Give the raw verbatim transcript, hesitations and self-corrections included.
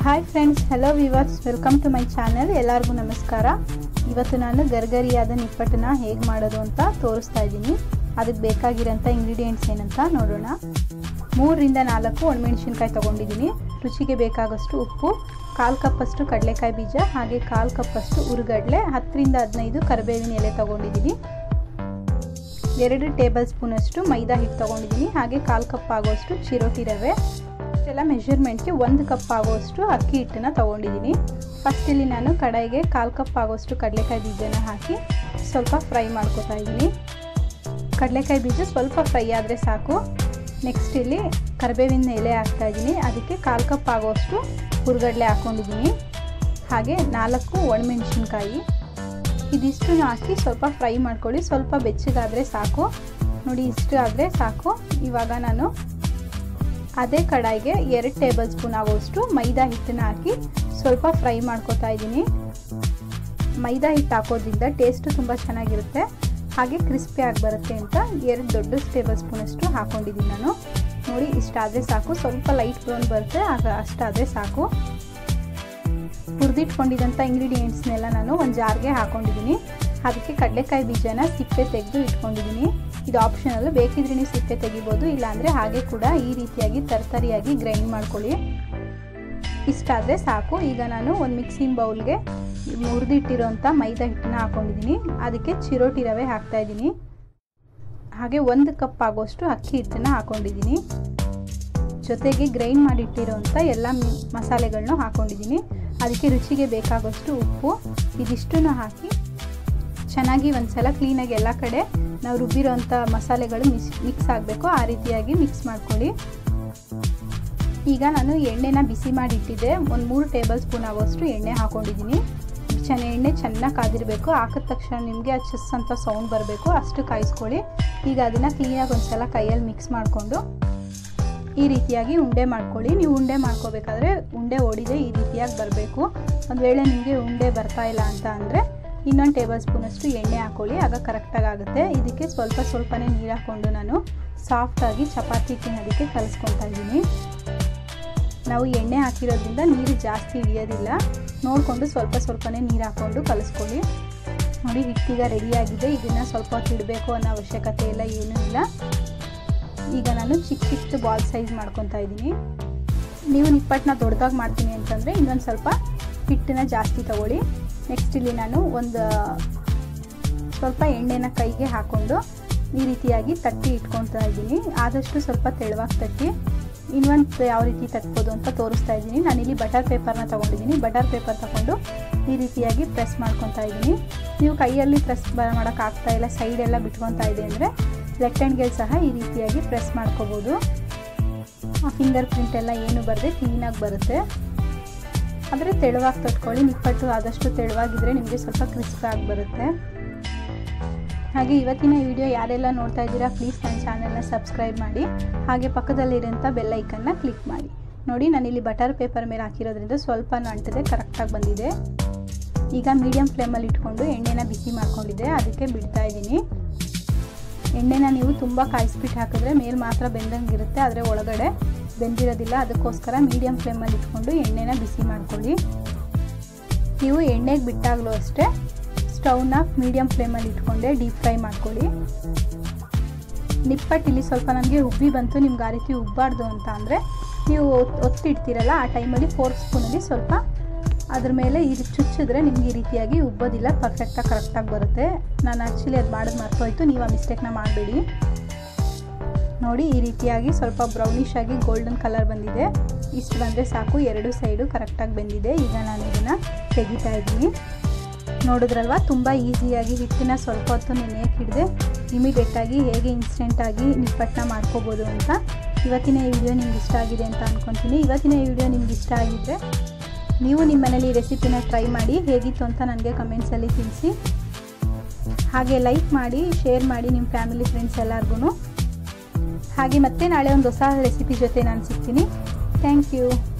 Hi friends, hello viewers, welcome to my channel. ಎಲ್ಲರಿಗೂ ನಮಸ್ಕಾರ. ಇವತ್ತು ನಾನು ಗರ್ಗರಿಯಾದ ನಿಪ್ಪಟ್ಟನ್ನ ಹೇಗೆ ಮಾಡೋದು ಅಂತ ತೋರಿಸ್ತಾ ಇದ್ದೀನಿ. ಅದಕ್ಕೆ ಬೇಕಾಗಿರೋಂಥ ಇಂಗ್ರೀಡಿಯೆಂಟ್ಸ್ ಏನಂತ ನೋಡೋಣ. ಮೂರರಿಂದ ನಾಲ್ಕು ಒಣಮೆಣಸಿನ್ಕಾಯಿ ತೊಗೊಂಡಿದ್ದೀನಿ. ರುಚಿಗೆ ಬೇಕಾಗಷ್ಟು ಉಪ್ಪು, ಕಾಲು ಕಪ್ಪಷ್ಟು ಕಡಲೆಕಾಯಿ ಬೀಜ, ಹಾಗೆ ಕಾಲು ಕಪ್ಪಷ್ಟು ಉರುಗಡ್ಲೆ, ಹತ್ತರಿಂದ ಹದಿನೈದು ಕರಿಬೇವಿನ ಎಲೆ ತೊಗೊಂಡಿದ್ದೀನಿ. ಎರಡು ಟೇಬಲ್ ಸ್ಪೂನಷ್ಟು ಮೈದಾ ಹಿಟ್ಟು ತೊಗೊಂಡಿದ್ದೀನಿ. ಹಾಗೆ ಕಾಲು ಕಪ್ ಆಗುವಷ್ಟು ಚಿರೋಟಿ ರವೆ. ಇಷ್ಟೆಲ್ಲ ಮೆಷರ್ಮೆಂಟ್ಗೆ ಒಂದು ಕಪ್ ಆಗುವಷ್ಟು ಅಕ್ಕಿ ಹಿಟ್ಟನ್ನು ತೊಗೊಂಡಿದ್ದೀನಿ. ಫಸ್ಟ್ ಇಲ್ಲಿ ನಾನು ಕಡಾಯಿಗೆ ಕಾಲು ಕಪ್ ಆಗುವಷ್ಟು ಕಡಲೆಕಾಯಿ ಬೀಜನ ಹಾಕಿ ಸ್ವಲ್ಪ ಫ್ರೈ ಮಾಡ್ಕೊತಾ ಇದ್ದೀನಿ. ಕಡಲೆಕಾಯಿ ಬೀಜ ಸ್ವಲ್ಪ ಫ್ರೈ ಆದರೆ ಸಾಕು. ನೆಕ್ಸ್ಟ್ ಇಲ್ಲಿ ಕರಿಬೇವಿನ ಎಲೆ ಹಾಕ್ತಾಯಿದ್ದೀನಿ. ಅದಕ್ಕೆ ಕಾಲು ಕಪ್ ಆಗುವಷ್ಟು ಹುರ್ಗಡ್ಲೆ ಹಾಕ್ಕೊಂಡಿದ್ದೀನಿ. ಹಾಗೆ ನಾಲ್ಕು ಒಣಮೆಣಸಿನ್ಕಾಯಿ. ಇದಿಷ್ಟು ಹಾಕಿ ಸ್ವಲ್ಪ ಫ್ರೈ ಮಾಡ್ಕೊಳ್ಳಿ. ಸ್ವಲ್ಪ ಬೆಚ್ಚಗಾದರೆ ಸಾಕು. ನೋಡಿ, ಇಷ್ಟು ಆದರೆ ಸಾಕು. ಇವಾಗ ನಾನು ಅದೇ ಕಡಾಯಿಗೆ ಎರಡು ಟೇಬಲ್ ಸ್ಪೂನ್ ಆಗುವಷ್ಟು ಮೈದಾ ಹಿಟ್ಟನ್ನು ಹಾಕಿ ಸ್ವಲ್ಪ ಫ್ರೈ ಮಾಡ್ಕೊತಾ ಇದ್ದೀನಿ. ಮೈದಾ ಹಿಟ್ಟು ಹಾಕೋದ್ರಿಂದ ಟೇಸ್ಟು ತುಂಬ ಚೆನ್ನಾಗಿರುತ್ತೆ, ಹಾಗೆ ಕ್ರಿಸ್ಪಿ ಆಗಿ ಬರುತ್ತೆ ಅಂತ ಎರಡು ದೊಡ್ಡ ಟೇಬಲ್ ಸ್ಪೂನಷ್ಟು ಹಾಕ್ಕೊಂಡಿದ್ದೀನಿ ನಾನು. ನೋಡಿ, ಇಷ್ಟಾದರೆ ಸಾಕು. ಸ್ವಲ್ಪ ಲೈಟ್ ಬ್ರೌನ್ ಬರುತ್ತೆ, ಆಗ ಅಷ್ಟಾದರೆ ಸಾಕು. ಹುರಿದಿಟ್ಕೊಂಡಿದ್ದಂಥ ಇಂಗ್ರೀಡಿಯೆಂಟ್ಸ್ನೆಲ್ಲ ನಾನು ಒಂದು ಜಾರ್ಗೆ ಹಾಕ್ಕೊಂಡಿದ್ದೀನಿ. ಅದಕ್ಕೆ ಕಡಲೆಕಾಯಿ ಬೀಜನ ಸಿಪ್ಪೆ ತೆಗೆದು ಇಟ್ಕೊಂಡಿದ್ದೀನಿ. ಇದು ಆಪ್ಷನಲ್, ಬೇಕಿದ್ರೆ ನೀವು ಸಿಪ್ಪೆ ತೆಗಿಬೋದು, ಇಲ್ಲಾಂದರೆ ಹಾಗೆ ಕೂಡ ಈ ರೀತಿಯಾಗಿ ತರ್ತರಿಯಾಗಿ ಗ್ರೈಂಡ್ ಮಾಡ್ಕೊಳ್ಳಿ. ಇಷ್ಟಾದರೆ ಸಾಕು. ಈಗ ನಾನು ಒಂದು ಮಿಕ್ಸಿಂಗ್ ಬೌಲ್ಗೆ ಹುರಿದಿಟ್ಟಿರೋಂಥ ಮೈದಾ ಹಿಟ್ಟನ್ನ ಹಾಕ್ಕೊಂಡಿದ್ದೀನಿ. ಅದಕ್ಕೆ ಚಿರೋಟಿ ರವೆ ಹಾಕ್ತಾಯಿದ್ದೀನಿ. ಹಾಗೆ ಒಂದು ಕಪ್ ಆಗೋಷ್ಟು ಅಕ್ಕಿ ಹಿಟ್ಟನ್ನು ಹಾಕ್ಕೊಂಡಿದ್ದೀನಿ. ಜೊತೆಗೆ ಗ್ರೈಂಡ್ ಮಾಡಿಟ್ಟಿರೋಂಥ ಎಲ್ಲ ಮಸಾಲೆಗಳನ್ನೂ ಹಾಕ್ಕೊಂಡಿದ್ದೀನಿ. ಅದಕ್ಕೆ ರುಚಿಗೆ ಬೇಕಾಗೋಷ್ಟು ಉಪ್ಪು, ಇದಿಷ್ಟನ್ನು ಹಾಕಿ ಚೆನ್ನಾಗಿ ಒಂದು ಸಲ ಕ್ಲೀನಾಗಿ ಎಲ್ಲ ಕಡೆ ನಾವು ರುಬ್ಬಿರೋಂಥ ಮಸಾಲೆಗಳು ಮಿಕ್ಸ್ ಮಿಕ್ಸ್ ಆಗಬೇಕು. ಆ ರೀತಿಯಾಗಿ ಮಿಕ್ಸ್ ಮಾಡ್ಕೊಳ್ಳಿ. ಈಗ ನಾನು ಎಣ್ಣೆನ ಬಿಸಿ ಮಾಡಿಟ್ಟಿದ್ದೆ. ಒಂದು ಮೂರು ಟೇಬಲ್ ಸ್ಪೂನ್ ಆಗೋಷ್ಟು ಎಣ್ಣೆ ಹಾಕ್ಕೊಂಡಿದ್ದೀನಿ. ಚೆನ್ನ ಎಣ್ಣೆ ಚೆನ್ನಾಗಿ ಕಾದಿರಬೇಕು. ಹಾಕಿದ ತಕ್ಷಣ ನಿಮಗೆ ಆ ಚಸ್ ಅಂತ ಸೌಂಡ್ ಬರಬೇಕು, ಅಷ್ಟು ಕಾಯಿಸ್ಕೊಳ್ಳಿ. ಈಗ ಅದನ್ನು ಕ್ಲೀನಾಗಿ ಒಂದು ಸಲ ಕೈಯಲ್ಲಿ ಮಿಕ್ಸ್ ಮಾಡಿಕೊಂಡು ಈ ರೀತಿಯಾಗಿ ಉಂಡೆ ಮಾಡ್ಕೊಳ್ಳಿ. ನೀವು ಉಂಡೆ ಮಾಡ್ಕೋಬೇಕಾದ್ರೆ ಉಂಡೆ ಹೊಡಿದೆ ಈ ರೀತಿಯಾಗಿ ಬರಬೇಕು. ಒಂದು ವೇಳೆ ನಿಮಗೆ ಉಂಡೆ ಬರ್ತಾ ಇಲ್ಲ ಅಂತ ಅಂದರೆ ಇನ್ನೊಂದು ಟೇಬಲ್ ಸ್ಪೂನಷ್ಟು ಎಣ್ಣೆ ಹಾಕ್ಕೊಳ್ಳಿ, ಆಗ ಕರೆಕ್ಟಾಗಿ ಆಗುತ್ತೆ. ಇದಕ್ಕೆ ಸ್ವಲ್ಪ ಸ್ವಲ್ಪನೇ ನೀರು ಹಾಕ್ಕೊಂಡು ನಾನು ಸಾಫ್ಟಾಗಿ ಚಪಾತಿ ತಿನ್ನೋದಕ್ಕೆ ಕಲಿಸ್ಕೊತಾ ಇದ್ದೀನಿ. ನಾವು ಎಣ್ಣೆ ಹಾಕಿರೋದ್ರಿಂದ ನೀರು ಜಾಸ್ತಿ ಹಿಡಿಯೋದಿಲ್ಲ. ನೋಡಿಕೊಂಡು ಸ್ವಲ್ಪ ಸ್ವಲ್ಪನೇ ನೀರು ಹಾಕ್ಕೊಂಡು ಕಲಿಸ್ಕೊಳ್ಳಿ. ನೋಡಿ, ಹಿಟ್ಟೀಗ ರೆಡಿಯಾಗಿದೆ. ಇದನ್ನು ಸ್ವಲ್ಪ ಹೊತ್ತು ಇಡಬೇಕು ಅನ್ನೋ ಅವಶ್ಯಕತೆ ಇಲ್ಲ, ಏನೂ ಇಲ್ಲ. ಈಗ ನಾನು ಚಿಕ್ಕ ಚಿಕ್ಕ ಬಾಲ್ ಸೈಜ್ ಮಾಡ್ಕೊತಾ ಇದ್ದೀನಿ. ನೀವು ನಿಪ್ಪಟ್ಟನ್ನ ದೊಡ್ಡದಾಗಿ ಮಾಡ್ತೀನಿ ಅಂತಂದರೆ ಇನ್ನೊಂದು ಸ್ವಲ್ಪ ಹಿಟ್ಟನ್ನ ಜಾಸ್ತಿ ತಗೊಳ್ಳಿ. ನೆಕ್ಸ್ಟ್ ಇಲ್ಲಿ ನಾನು ಒಂದು ಸ್ವಲ್ಪ ಎಣ್ಣೆನ ಕೈಗೆ ಹಾಕ್ಕೊಂಡು ಈ ರೀತಿಯಾಗಿ ತಟ್ಟಿ ಇಟ್ಕೊತಾ ಇದ್ದೀನಿ. ಆದಷ್ಟು ಸ್ವಲ್ಪ ತೆಳುವಾಗಿ ತಟ್ಟಿ. ಇನ್ನೊಂದು ಯಾವ ರೀತಿ ತಟ್ಬೋದು ಅಂತ ತೋರಿಸ್ತಾ ಇದ್ದೀನಿ. ನಾನಿಲ್ಲಿ ಬಟರ್ ಪೇಪರ್ನ ತೊಗೊಂಡಿದ್ದೀನಿ. ಬಟರ್ ಪೇಪರ್ ತಗೊಂಡು ಈ ರೀತಿಯಾಗಿ ಪ್ರೆಸ್ ಮಾಡ್ಕೊತಾ ಇದ್ದೀನಿ. ನೀವು ಕೈಯಲ್ಲಿ ಪ್ರೆಸ್ ಮಾಡೋಕ್ಕಾಗ್ತಾ ಇಲ್ಲ, ಸೈಡೆಲ್ಲ ಬಿಟ್ಕೊತಾ ಇದೆ ಅಂದರೆ ಲೆಫ್ಟ್ ಹ್ಯಾಂಡ್ಗೆ ಸಹ ಈ ರೀತಿಯಾಗಿ ಪ್ರೆಸ್ ಮಾಡ್ಕೋಬೋದು. ಆ ಫಿಂಗರ್ ಪ್ರಿಂಟ್ ಎಲ್ಲ ಏನು ಬರದೆ ಕ್ಲೀನಾಗಿ ಬರುತ್ತೆ. ಆದರೆ ತೆಳುವಾಗಿ ತಟ್ಕೊಳ್ಳಿ. ನಿಪ್ಪಟ್ಟು ಆದಷ್ಟು ತೆಳುವಾಗಿದ್ದರೆ ನಿಮಗೆ ಸ್ವಲ್ಪ ಕ್ರಿಸ್ಪಿ ಆಗಿ ಬರುತ್ತೆ. ಹಾಗೆ ಇವತ್ತಿನ ಈ ವಿಡಿಯೋ ಯಾರೆಲ್ಲ ನೋಡ್ತಾ ಇದ್ದೀರಾ, ಪ್ಲೀಸ್ ನನ್ನ ಚಾನಲ್ನ ಸಬ್ಸ್ಕ್ರೈಬ್ ಮಾಡಿ. ಹಾಗೆ ಪಕ್ಕದಲ್ಲಿರೋಂಥ ಬೆಲ್ ಐಕನ್ನ ಕ್ಲಿಕ್ ಮಾಡಿ. ನೋಡಿ, ನಾನಿಲ್ಲಿ ಬಟರ್ ಪೇಪರ್ ಮೇಲೆ ಹಾಕಿರೋದ್ರಿಂದ ಸ್ವಲ್ಪನೂ ಅಂಟಿದೆ, ಕರೆಕ್ಟಾಗಿ ಬಂದಿದೆ. ಈಗ ಮೀಡಿಯಮ್ ಫ್ಲೇಮಲ್ಲಿ ಇಟ್ಕೊಂಡು ಎಣ್ಣೆನ ಬಿಸಿ ಮಾಡ್ಕೊಂಡಿದ್ದೆ, ಅದಕ್ಕೆ ಬಿಡ್ತಾ ಇದ್ದೀನಿ. ಎಣ್ಣೆನ ನೀವು ತುಂಬ ಕಾಯಿಸ್ಬಿಟ್ಟು ಹಾಕಿದ್ರೆ ಮೇಲೆ ಮಾತ್ರ ಬೆಂದಂಗಿರುತ್ತೆ, ಆದರೆ ಒಳಗಡೆ ಬೆಂದಿರೋದಿಲ್ಲ. ಅದಕ್ಕೋಸ್ಕರ ಮೀಡಿಯಮ್ ಫ್ಲೇಮಲ್ಲಿ ಇಟ್ಕೊಂಡು ಎಣ್ಣೆನ ಬಿಸಿ ಮಾಡ್ಕೊಳ್ಳಿ. ನೀವು ಎಣ್ಣೆಗೆ ಬಿಟ್ಟಾಗಲೂ ಅಷ್ಟೇ ಸ್ಟವ್ನ ಮೀಡಿಯಮ್ ಫ್ಲೇಮಲ್ಲಿ ಇಟ್ಕೊಂಡೆ ಡೀಪ್ ಫ್ರೈ ಮಾಡ್ಕೊಳ್ಳಿ. ನಿಪ್ಪಟ್ಟು ಇಲ್ಲಿ ಸ್ವಲ್ಪ ನನಗೆ ಉಬ್ಬಿ ಬಂತು, ನಿಮ್ಗೆ ಆ ರೀತಿ ಉಬ್ಬಾರ್ದು ಅಂತ ಅಂದರೆ ನೀವು ಒತ್ತಿಡ್ತೀರಲ್ಲ, ಆ ಟೈಮಲ್ಲಿ ಫೋರ್ಕ್ ಸ್ಪೂನಲ್ಲಿ ಸ್ವಲ್ಪ ಅದ್ರ ಮೇಲೆ ಇದು ಚುಚ್ಚಿದ್ರೆ ನಿಮ್ಗೆ ಈ ರೀತಿಯಾಗಿ ಉಬ್ಬೋದಿಲ್ಲ, ಪರ್ಫೆಕ್ಟಾಗಿ ಕರೆಕ್ಟಾಗಿ ಬರುತ್ತೆ. ನಾನು ಆ್ಯಕ್ಚುಲಿ ಅದು ಮಾಡೋದು ಮರ್ತೋಯ್ತು, ನೀವು ಆ ಮಿಸ್ಟೇಕ್ನ ಮಾಡಬೇಡಿ. ನೋಡಿ, ಈ ರೀತಿಯಾಗಿ ಸ್ವಲ್ಪ ಬ್ರೌನಿಶ್ ಆಗಿ ಗೋಲ್ಡನ್ ಕಲರ್ ಬಂದಿದೆ. ಇಷ್ಟು ಬಂದರೆ ಸಾಕು. ಎರಡು ಸೈಡು ಕರೆಕ್ಟಾಗಿ ಬೆಂದಿದೆ. ಈಗ ನಾನು ಇದನ್ನು ತೆಗಿತಾ ಇದ್ದೀನಿ. ನೋಡಿದ್ರಲ್ವ, ತುಂಬ ಈಸಿಯಾಗಿ ಹಿಟ್ಟನ್ನ ಸ್ವಲ್ಪ ಹೊತ್ತು ನೆನೆಯಕ್ಕೆ ಹಿಡಿದೆ ಇಮಿಡಿಯೇಟಾಗಿ ಹೇಗೆ ಇನ್ಸ್ಟೆಂಟಾಗಿ ನಿಪ್ಪಟ್ಟನ್ನ ಮಾಡ್ಕೋಬೋದು ಅಂತ. ಇವತ್ತಿನ ಈ ವಿಡಿಯೋ ನಿಮ್ಗೆ ಇಷ್ಟ ಆಗಿದೆ ಅಂತ ಅಂದ್ಕೊತೀನಿ. ಇವತ್ತಿನ ಈ ವಿಡಿಯೋ ನಿಮ್ಗೆ ಇಷ್ಟ ಆಗಿದ್ದರೆ ನೀವು ನಿಮ್ಮ ಮನೇಲಿ ಈ ರೆಸಿಪಿನ ಟ್ರೈ ಮಾಡಿ, ಹೇಗಿತ್ತು ಅಂತ ನನಗೆ ಕಮೆಂಟ್ಸಲ್ಲಿ ತಿಳಿಸಿ. ಹಾಗೆ ಲೈಕ್ ಮಾಡಿ, ಶೇರ್ ಮಾಡಿ ನಿಮ್ಮ ಫ್ಯಾಮಿಲಿ ಫ್ರೆಂಡ್ಸ್ ಎಲ್ಲರಿಗೂ. ಹಾಗೆ ಮತ್ತೆ ನಾಳೆ ಒಂದು ಹೊಸ ರೆಸಿಪಿ ಜೊತೆ ನಾನು ಸಿಗ್ತೀನಿ. Thank you.